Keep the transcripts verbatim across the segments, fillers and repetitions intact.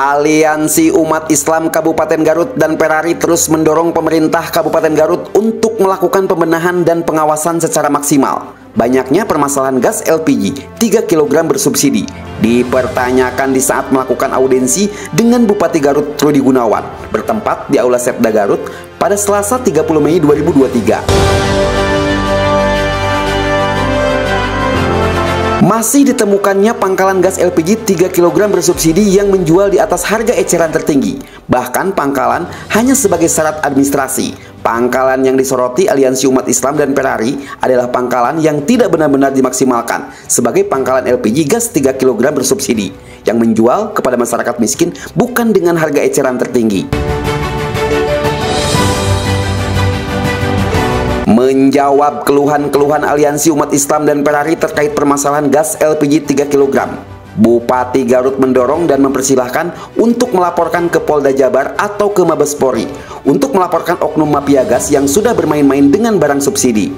Aliansi Umat Islam Kabupaten Garut dan Perari terus mendorong pemerintah Kabupaten Garut untuk melakukan pembenahan dan pengawasan secara maksimal. Banyaknya permasalahan gas L P G tiga kilogram bersubsidi dipertanyakan di saat melakukan audiensi dengan Bupati Garut Rudi Gunawan bertempat di Aula Setda Garut pada Selasa tiga puluh Mei dua ribu dua puluh tiga. Masih ditemukannya pangkalan gas L P G tiga kilogram bersubsidi yang menjual di atas harga eceran tertinggi. Bahkan pangkalan hanya sebagai syarat administrasi. Pangkalan yang disoroti Aliansi Umat Islam dan Perari adalah pangkalan yang tidak benar-benar dimaksimalkan sebagai pangkalan L P G gas tiga kilogram bersubsidi yang menjual kepada masyarakat miskin bukan dengan harga eceran tertinggi. Menjawab keluhan-keluhan Aliansi Umat Islam dan Perari terkait permasalahan gas L P G tiga kilogram, Bupati Garut mendorong dan mempersilahkan untuk melaporkan ke Polda Jabar atau ke Mabes Polri untuk melaporkan oknum mafia gas yang sudah bermain-main dengan barang subsidi.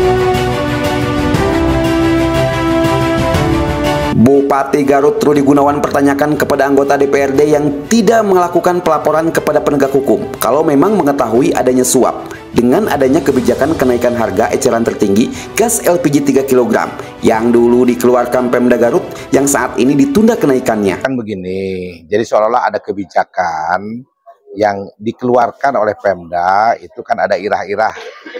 Bupati Garut Rudi Gunawan pertanyakan kepada anggota D P R D yang tidak melakukan pelaporan kepada penegak hukum kalau memang mengetahui adanya suap dengan adanya kebijakan kenaikan harga eceran tertinggi gas L P G tiga kilogram yang dulu dikeluarkan Pemda Garut yang saat ini ditunda kenaikannya. Kan begini, jadi seolah-olah ada kebijakan yang dikeluarkan oleh Pemda, itu kan ada irah-irah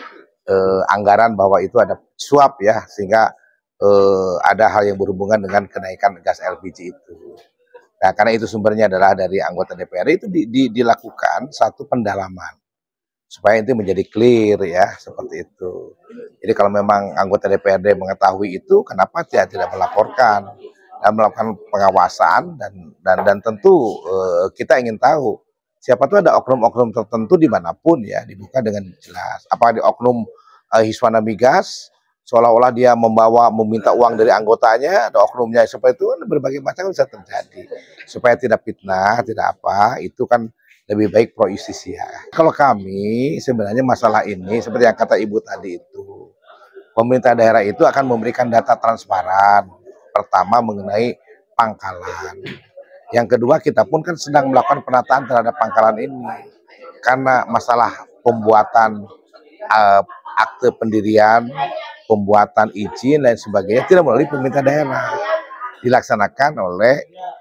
eh, anggaran bahwa itu ada suap ya, sehingga eh, ada hal yang berhubungan dengan kenaikan gas L P G itu. Nah, karena itu sumbernya adalah dari anggota D P R D, itu di, di, dilakukan satu pendalaman supaya itu menjadi clear ya, seperti itu. Jadi kalau memang anggota D P R D mengetahui itu, kenapa dia tidak melaporkan dan melakukan pengawasan, dan dan dan tentu eh, kita ingin tahu siapa tuh ada oknum-oknum tertentu dimanapun ya, dibuka dengan jelas. Apa di oknum eh, Hiswana Migas seolah-olah dia membawa meminta uang dari anggotanya, ada oknumnya seperti itu, berbagai macam bisa terjadi. Supaya tidak fitnah, tidak apa, itu kan lebih baik pro justisia. Kalau kami sebenarnya masalah ini seperti yang kata Ibu tadi itu, pemerintah daerah itu akan memberikan data transparan. Pertama mengenai pangkalan. Yang kedua, kita pun kan sedang melakukan penataan terhadap pangkalan ini. Karena masalah pembuatan uh, akte pendirian, pembuatan izin dan sebagainya tidak melalui pemerintah daerah. Dilaksanakan oleh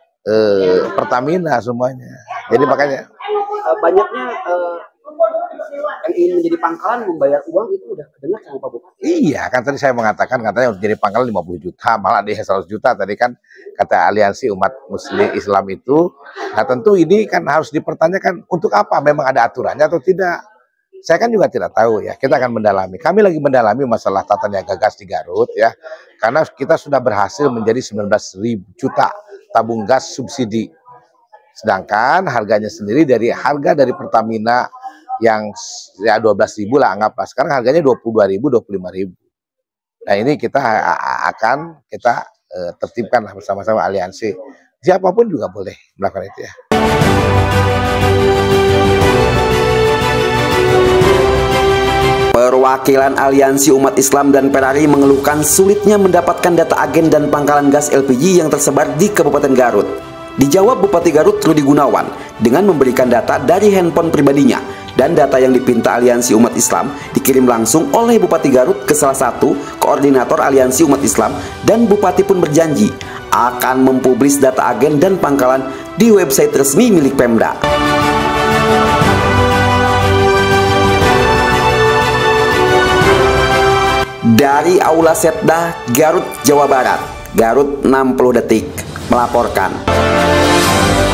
uh, Pertamina semuanya. Jadi makanya banyaknya uh, yang ingin menjadi pangkalan membayar uang itu udah kedengar sama Pak Bupati. Iya, kan tadi saya mengatakan katanya untuk jadi pangkalan lima puluh juta, malah dia seratus juta tadi kan kata Aliansi Umat Muslim Islam itu. Nah, tentu ini kan harus dipertanyakan untuk apa, memang ada aturannya atau tidak. Saya kan juga tidak tahu ya, kita akan mendalami. Kami lagi mendalami masalah tata niaga gas di Garut ya. Karena kita sudah berhasil menjadi sembilan belas ribu juta tabung gas subsidi. Sedangkan harganya sendiri dari harga dari Pertamina yang ya dua belas ribu lah anggaplah. Sekarang harganya dua puluh dua ribu, dua puluh lima ribu. Nah, ini kita akan kita uh, tertibkan bersama-sama aliansi. Siapapun juga boleh melakukan itu ya. Perwakilan Aliansi Umat Islam dan Perari mengeluhkan sulitnya mendapatkan data agen dan pangkalan gas L P G yang tersebar di Kabupaten Garut. Dijawab Bupati Garut Rudi Gunawan dengan memberikan data dari handphone pribadinya, dan data yang dipinta Aliansi Umat Islam dikirim langsung oleh Bupati Garut ke salah satu koordinator Aliansi Umat Islam, dan Bupati pun berjanji akan mempublis data agen dan pangkalan di website resmi milik Pemda. Dari Aula Setda Garut, Jawa Barat, Garut enam puluh detik melaporkan.